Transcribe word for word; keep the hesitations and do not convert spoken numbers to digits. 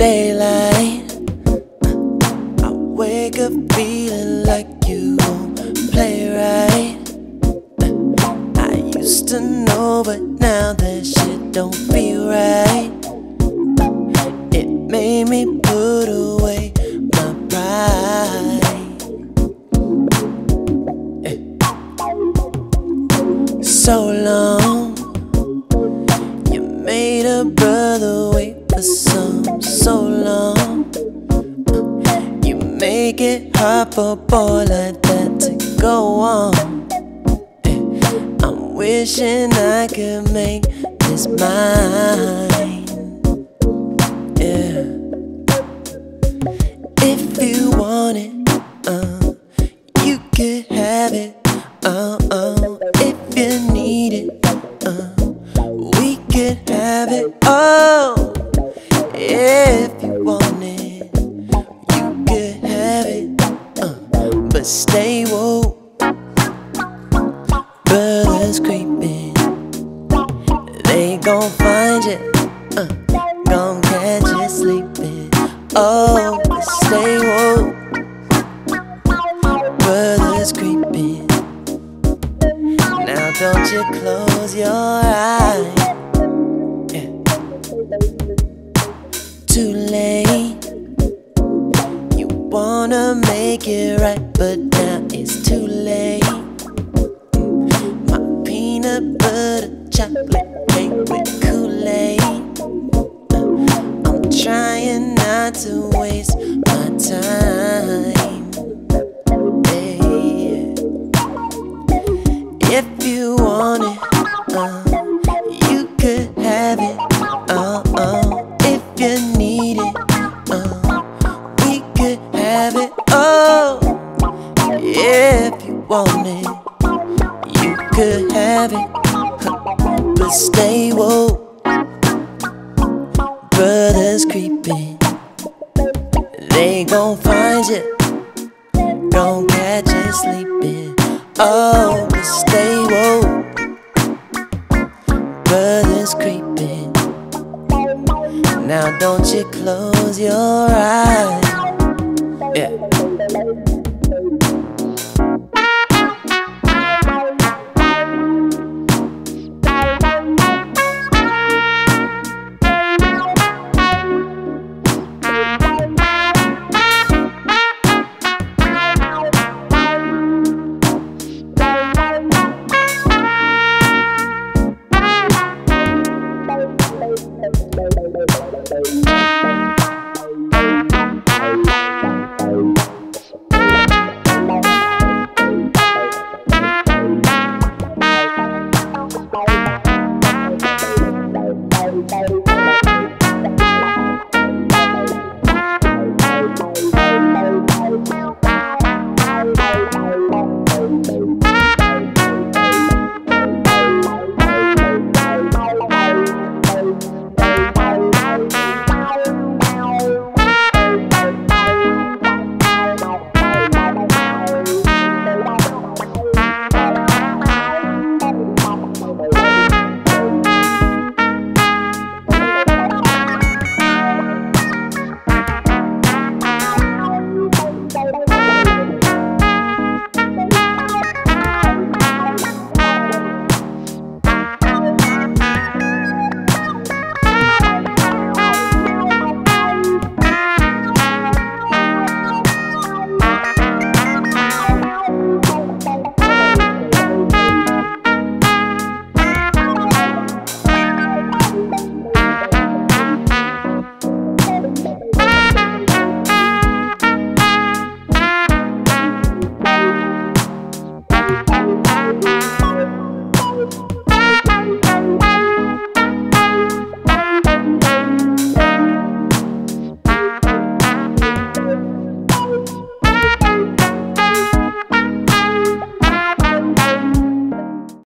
daylight, I wake up feeling like you won't play right. I used to know, but now that shit don't feel right. It made me put away my pride. So long, you made a brother wait for some so long. You make it hard for a boy like that to go on. I'm wishing I could make this mine. Yeah. If you want it, uh, you could have it. Uh, uh, if you need it, uh, we could have it. Oh, if you want it, you could have it. Uh, but stay woke. Brothers creeping, they gon' find you, uh, gon' catch you sleeping. Oh, but stay woke. Brothers creeping, now don't you close your eyes. Yeah. Too late. You wanna make it right, but now it's too late. My peanut butter chocolate cake with Kool-Aid. I'm trying not to waste my time. Hey. If you want it, uh, you could have it. Uh, uh, if you need it, uh, we could have it. Oh, if you want it, you could have it. But stay woke. Brothers creeping, they gon' find you, gon' catch you sleeping. Oh, but stay woke. Brothers creeping, now don't you close your eyes. Yeah. Bye.